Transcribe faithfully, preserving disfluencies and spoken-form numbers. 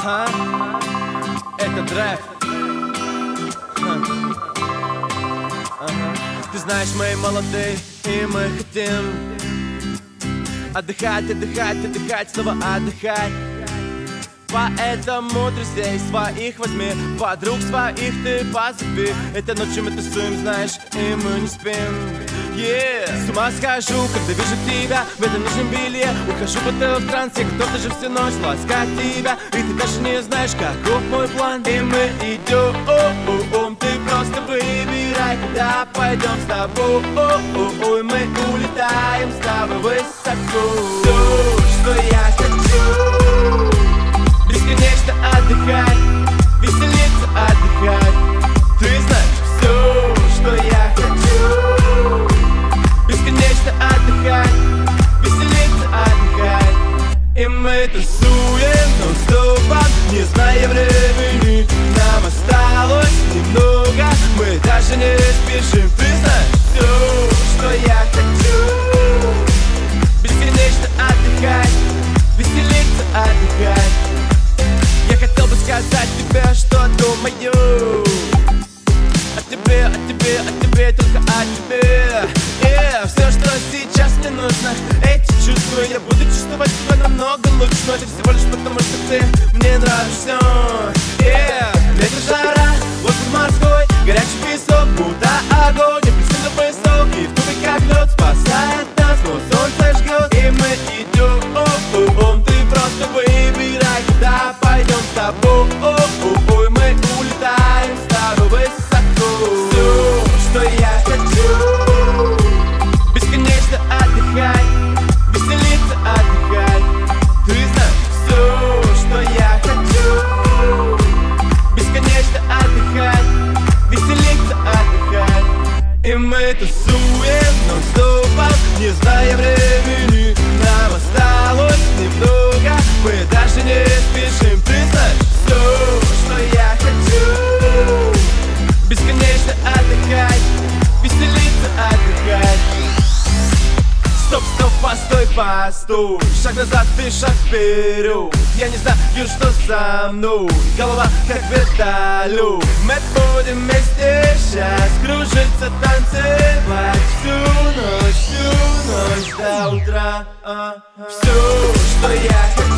Ага, это драйв. Ага. Ты знаешь, мы молодые, и мы хотим отдыхать, отдыхать, отдыхать, снова отдыхать. Поэтому друзей своих возьми, подруг своих ты позови. Этой ночью мы тусуем, знаешь, и мы не спим. Yeah. С ума схожу, когда вижу тебя в этом ночном белье. Ухожу будто в трансе, готов даже всю ночь ласкать тебя. И ты даже не знаешь, каков мой план. И мы идем, ты просто выбирай, куда пойдем с тобой. Мы улетаем с тобой высоко. То, что я хочу, бесконечно отдыхать, веселиться, отдыхать. Ты знаешь все, что я хочу. Бесконечно отдыхать, веселиться, отдыхать. И мы тусуем нон-стопом, не зная времени. Нам осталось немного, мы даже не спешим. Ты знаешь все, что я хочу. Бесконечно отдыхать, веселиться, отдыхать. Я хотел бы сказать тебе, что думаю о тебе, о тебе, о тебе, только о тебе. Yeah, все, что сейчас мне нужно, эти чувства я буду чувствовать тебя намного лучше. Но это всего лишь потому, что ты мне нравишься. Yeah, ветер, жара, воздух морской, горячий песок, будто огонь. Апельсиновый песок, и в тупиках лед спасает нас, но солнце жгет. И мы идем, о-о-о, ты просто выбирай, куда пойдем с тобой. О-о-о, мы улетаем с тобой высоко. Все, что я хочу, бесконечно отдыхать, веселиться, отдыхать. Ты знаешь все, что я хочу, бесконечно отдыхать, веселиться, отдыхать. И мы тусуем нон-стопом, не зная времени. Нам осталось немного, мы даже не спешим. Ты знаешь все, что я хочу, бесконечно отдыхать, веселиться, отдыхать. Стоп, стоп, постой, постой. Шаг назад и шаг вперед. Я не знаю, что со мной. Голова как вертолет. Мы будем вместе сейчас кружиться, танцевать всю ночь, всю ночь до утра. Все, что я хочу.